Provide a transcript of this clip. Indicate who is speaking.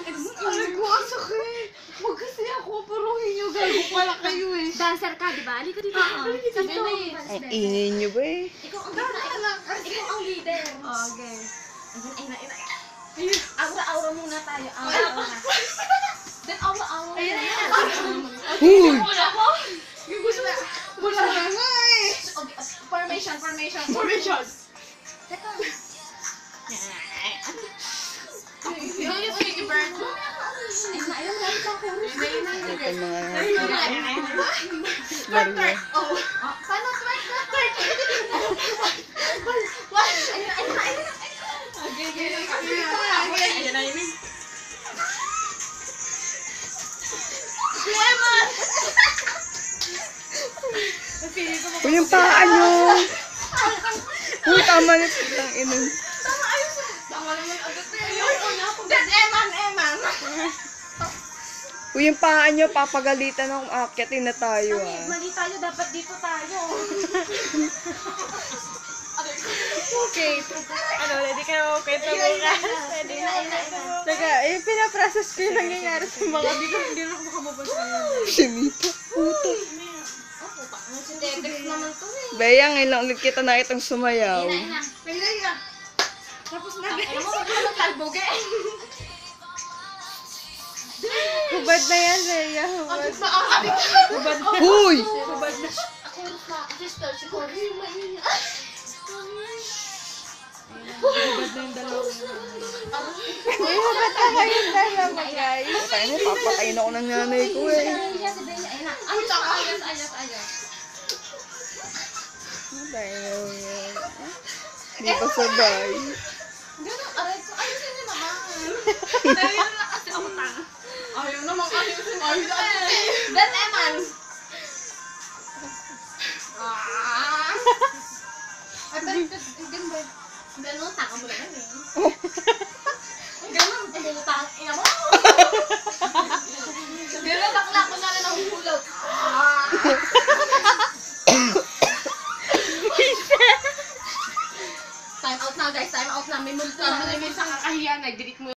Speaker 1: Aray ko, ang sakit. Huwag kasi ako, paruhin nyo. Gago pala kayo eh.
Speaker 2: Dancer ka, di ba? Halika dito. Sabi mo yung
Speaker 3: Ang ingay nyo ba eh?
Speaker 2: Ikaw ang ikaw ang leader.
Speaker 1: Okay.
Speaker 2: Aura-aura muna tayo. Aura-aura. Then aura-aura muna.
Speaker 3: Huy!
Speaker 1: Yung gusto na. Wala na nga eh.
Speaker 2: Formation.
Speaker 1: Formation.
Speaker 2: Teka.
Speaker 1: Yung Piggy Bird.
Speaker 2: Ayun, lagi ka chorus.
Speaker 3: Ito mga
Speaker 1: Twerk, twerk. Oh.
Speaker 2: Paano twerk?
Speaker 1: Ayun na yun. Lemon!
Speaker 3: Uy, yung paa nyo! Uy, tama na sitang inang.
Speaker 1: Tama naman agad na yun. Then, Eman.
Speaker 3: Uy, yung paa nyo, papagalitan akong akyatin na tayo ah.
Speaker 2: Mali tayo, dapat dito tayo.
Speaker 1: Okay. Ano, ready kayo? Kwento mo ka. Ready na. Teka, pinaprocess ko yung nangyayari sa mga dito. Hindi rin makamabas na yun.
Speaker 3: Sinita. Puto.
Speaker 2: Si Tetex naman to eh.
Speaker 3: Bea, ngayon lang ulit kita nakitang sumayaw.
Speaker 2: Ina.
Speaker 1: Pilay ka. Tapos na.
Speaker 2: Alam mo, wag naman talboge.
Speaker 1: Hubad na yan, Rhea. Hubad. Hubad na.
Speaker 3: Huy!
Speaker 1: Hubad na.
Speaker 2: Ako yung sister, si Cory.
Speaker 1: Hubad na yung dalawa. Uy, hubad na kayong dalawa, guys.
Speaker 3: Patay na, papatayin ako ng nanay ko eh.
Speaker 2: Si Bea, ayun na. Ay, tsaka, ayos.
Speaker 3: Patay na yan. Hindi pa sabay.
Speaker 2: Ganun, aray ko. Ayusin niyo naman.
Speaker 1: Ayun na kasi ako tanga. Ayaw naman ayusin.
Speaker 2: Then, Eman. Ganun, taka mo naman eh. Ganun, putang ina mo. Ganun, bakla ko na lang nahuhulog. Time out na guys, time out na. May multo na.
Speaker 1: May sa kakahiyan, nag-delete mo